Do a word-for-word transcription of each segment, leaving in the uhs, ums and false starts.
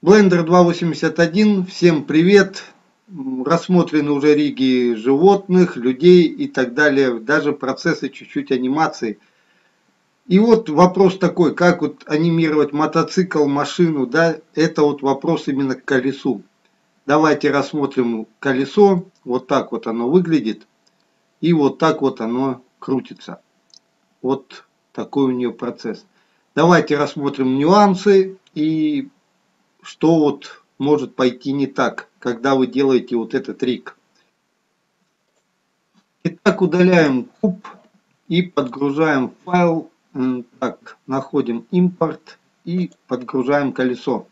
Blender два восемьдесят один, всем привет! Рассмотрены уже риги животных, людей и так далее, даже процессы чуть-чуть анимации. И вот вопрос такой, как вот анимировать мотоцикл, машину, да, это вот вопрос именно к колесу. Давайте рассмотрим колесо, вот так вот оно выглядит, и вот так вот оно крутится. Вот такой у нее процесс. Давайте рассмотрим нюансы и что вот может пойти не так, когда вы делаете вот этот трик. Итак, удаляем куб и подгружаем файл. Так, находим импорт и подгружаем колесо.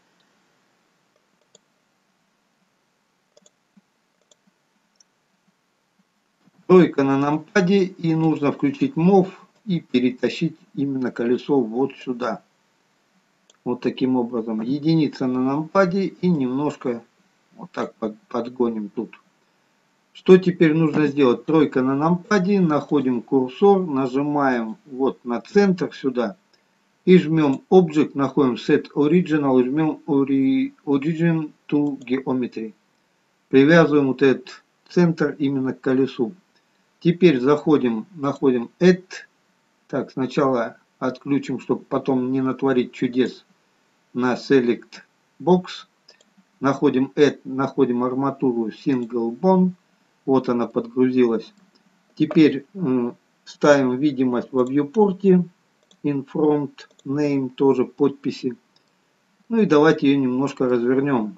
Тройка на нампаде, и нужно включить мов и перетащить именно колесо вот сюда. Вот таким образом. Единица на нампаде и немножко вот так подгоним тут. Что теперь нужно сделать? Тройка на нампаде, находим курсор, нажимаем вот на центр сюда и жмем Object, находим Set Original и жмем Origin to Geometry. Привязываем вот этот центр именно к колесу. Теперь заходим, находим Add. Так, сначала отключим, чтобы потом не натворить чудес, на Select Box. Находим Add, находим арматуру Single Bone. Вот она подгрузилась. Теперь э, ставим видимость в viewport, in front, name, тоже подписи. Ну и давайте ее немножко развернем.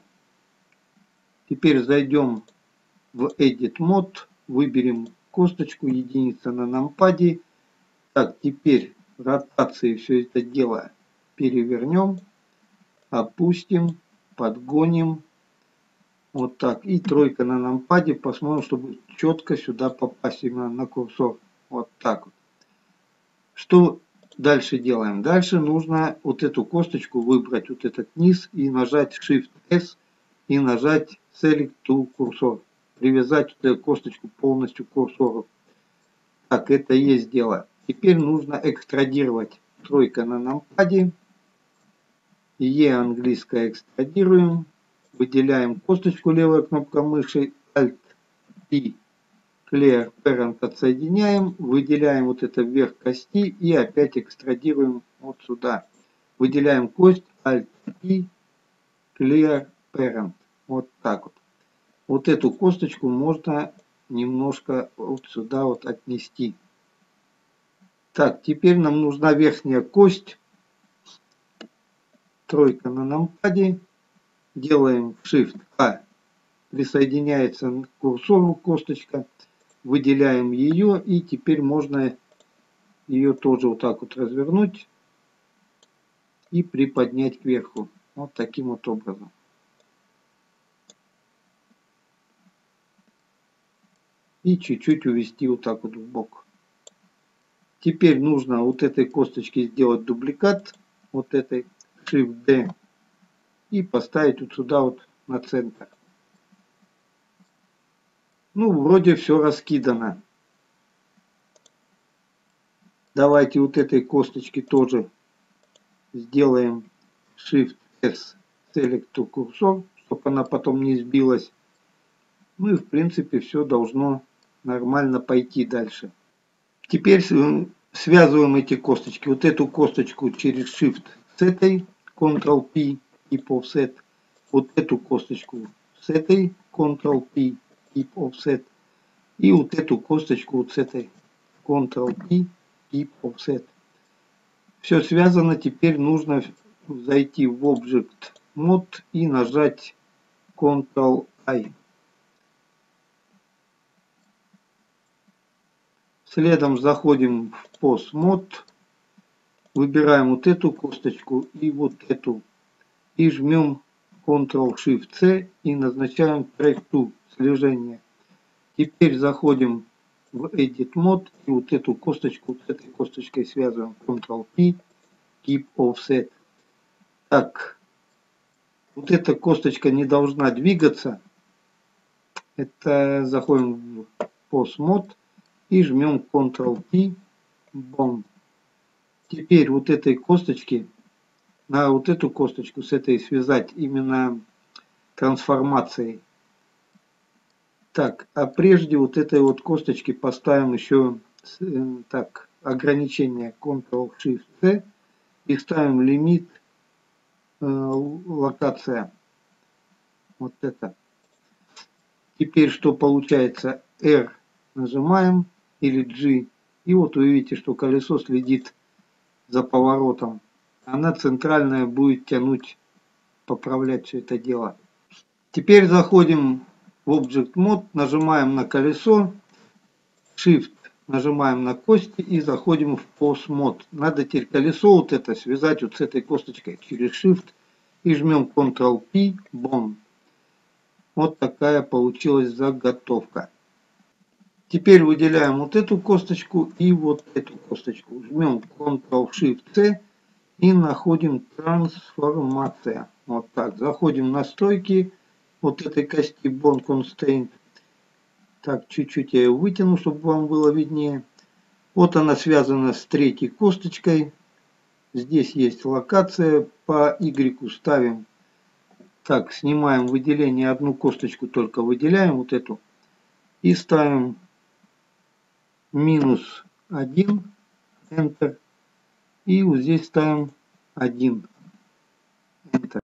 Теперь зайдем в Edit Mode, выберем косточку, единица на нампаде. Так, теперь ротации все это дело перевернем, опустим, подгоним. Вот так. И тройка на нампаде. Посмотрим, чтобы четко сюда попасть именно на курсор. Вот так вот. Что дальше делаем? Дальше нужно вот эту косточку выбрать, вот этот низ, и нажать Shift S и нажать Select to Cursor. Привязать вот эту косточку полностью к курсору. Так, это и есть дело. Теперь нужно экстрадировать. Тройка на нампаде. Е английское экстрадируем. Выделяем косточку, левая кнопка мыши, Alt и Clear Parent отсоединяем, выделяем вот это вверх кости и опять экстрадируем вот сюда. Выделяем кость, Alt и Clear Parent. Вот так вот. Вот эту косточку можно немножко вот сюда вот отнести. Так, теперь нам нужна верхняя кость. Тройка на нампаде. Делаем Shift A. Присоединяется к курсору косточка. Выделяем ее, и теперь можно ее тоже вот так вот развернуть и приподнять кверху. Вот таким вот образом. И чуть-чуть увести вот так вот в бок. Теперь нужно вот этой косточке сделать дубликат. Вот этой Shift D. И поставить вот сюда вот на центр. Ну, вроде все раскидано. Давайте вот этой косточки тоже сделаем Shift S, Select to Cursor, чтобы она потом не сбилась. Ну и в принципе все должно нормально пойти дальше. Теперь связываем эти косточки. Вот эту косточку через Shift с этой, Ctrl-P и Offset. Вот эту косточку с этой, Ctrl-P и Offset. И вот эту косточку вот с этой, Ctrl-P и Offset. Все связано. Теперь нужно зайти в Object Mode и нажать Ctrl-I. Следом заходим в Pose Mode. Выбираем вот эту косточку и вот эту. И жмем Ctrl-Shift-C и назначаем Track to, слежение. Теперь заходим в Edit Mode и вот эту косточку с этой косточкой связываем. Ctrl-P, Keep Offset. Так, вот эта косточка не должна двигаться. Это заходим в Pose Mode и жмем Ctrl-P, Bone. Теперь вот этой косточки на вот эту косточку с этой связать именно трансформацией. Так, а прежде вот этой вот косточки поставим еще так, ограничение контрол-шифт-C и ставим лимит э, локация. Вот это. Теперь что получается? R нажимаем или G. И вот вы видите, что колесо следит за поворотом. Она центральная будет тянуть, поправлять все это дело. Теперь заходим в Object Mode, нажимаем на колесо, Shift нажимаем на кости и заходим в Pose Mode. Надо теперь колесо вот это связать вот с этой косточкой через Shift и жмем контрол-P, Bone. Вот такая получилась заготовка. Теперь выделяем вот эту косточку и вот эту косточку. Жмем контрол-Shift-C и находим трансформация. Вот так. Заходим в настройки вот этой кости Bone Constraint. Так, чуть-чуть я ее вытяну, чтобы вам было виднее. Вот она связана с третьей косточкой. Здесь есть локация. По Y ставим. Так, снимаем выделение. Одну косточку только выделяем. Вот эту. И ставим минус один. Enter. И вот здесь ставим один. Enter.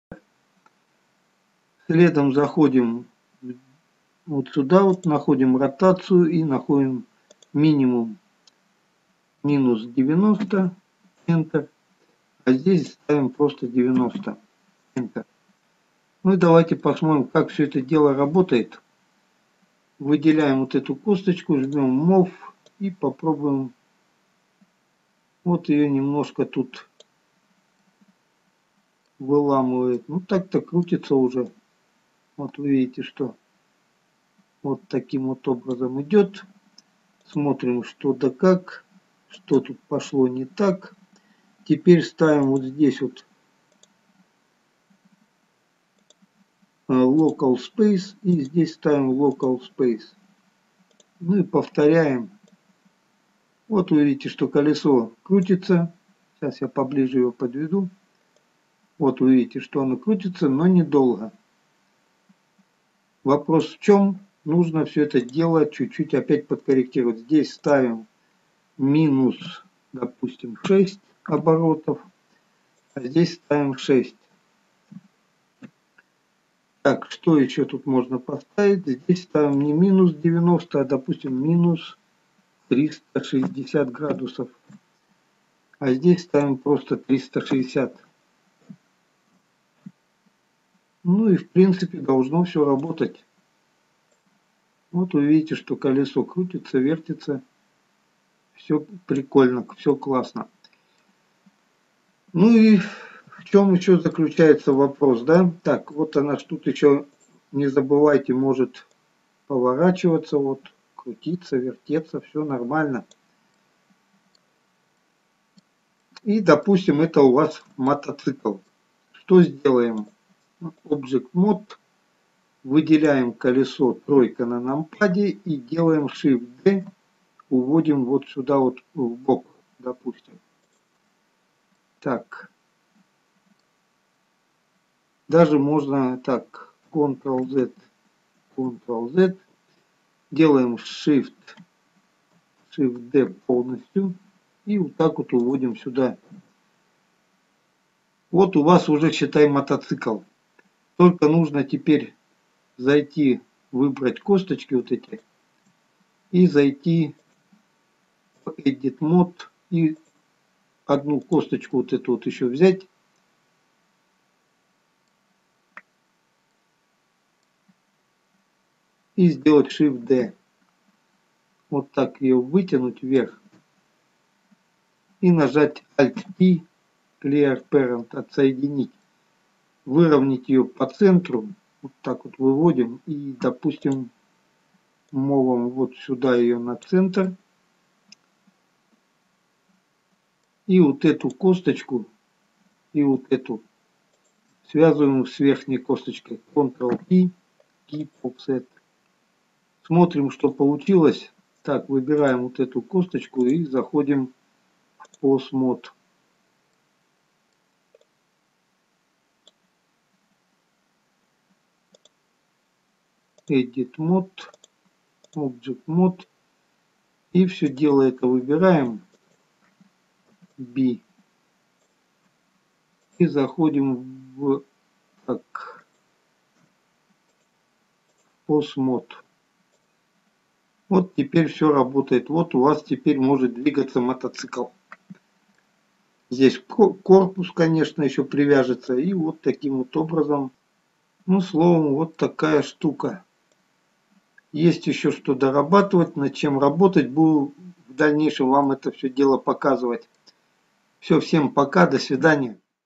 Следом заходим вот сюда. Вот находим ротацию и находим минимум. Минус девяносто. Enter. А здесь ставим просто девяносто. Enter. Ну и давайте посмотрим, как все это дело работает. Выделяем вот эту косточку, жмем Move и попробуем. Вот ее немножко тут выламывает. Ну так-то крутится уже. Вот вы видите, что вот таким вот образом идет. Смотрим, что да как. Что тут пошло не так. Теперь ставим вот здесь вот Local Space и здесь ставим Local Space. Ну и повторяем. Вот вы видите, что колесо крутится. Сейчас я поближе его подведу. Вот вы видите, что оно крутится, но недолго. Вопрос в чем? Нужно все это дело чуть-чуть опять подкорректировать. Здесь ставим минус, допустим, шесть оборотов. А здесь ставим шесть. Так, что еще тут можно поставить? Здесь ставим не минус девяносто, а допустим минус триста шестьдесят градусов. А здесь ставим просто триста шестьдесят. Ну и в принципе должно все работать. Вот вы видите, что колесо крутится, вертится. Все прикольно, все классно. Ну и в чем еще заключается вопрос, да? Так, вот она тут еще, не забывайте, может поворачиваться, вот, крутиться, вертеться, все нормально. И, допустим, это у вас мотоцикл. Что сделаем? Object Mode. Выделяем колесо тройка на нампаде и делаем Shift-D. Уводим вот сюда вот в бок, допустим. Так. Даже можно так. Ctrl-Z. Ctrl-Z. Делаем Shift. Shift-D полностью. И вот так вот уводим сюда. Вот у вас уже, считай, мотоцикл. Только нужно теперь зайти, выбрать косточки вот эти. И зайти в Edit Mode. И одну косточку вот эту вот еще взять. И сделать Shift-D. Вот так ее вытянуть вверх. И нажать Alt-P. Clear Parent. Отсоединить. Выровнять ее по центру. Вот так вот выводим. И, допустим, мовом вот сюда ее на центр. И вот эту косточку. И вот эту связываем с верхней косточкой. Ctrl-P. Keep Offset. Смотрим, что получилось. Так, выбираем вот эту косточку и заходим в Pose Mode. Edit Mode, Object Mode. И все дело это выбираем. B. И заходим в так, Pose Mode. Вот теперь все работает. Вот у вас теперь может двигаться мотоцикл. Здесь корпус, конечно, еще привяжется. И вот таким вот образом. Ну, словом, вот такая штука. Есть еще что дорабатывать, над чем работать. Буду в дальнейшем вам это все дело показывать. Все, всем пока, до свидания.